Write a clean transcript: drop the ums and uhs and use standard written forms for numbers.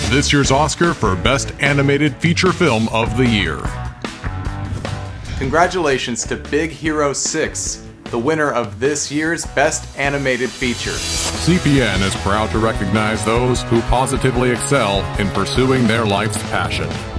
this year's Oscar for Best Animated Feature Film of the Year. Congratulations to Big Hero 6, the winner of this year's Best Animated Feature. CPN is proud to recognize those who positively excel in pursuing their life's passion.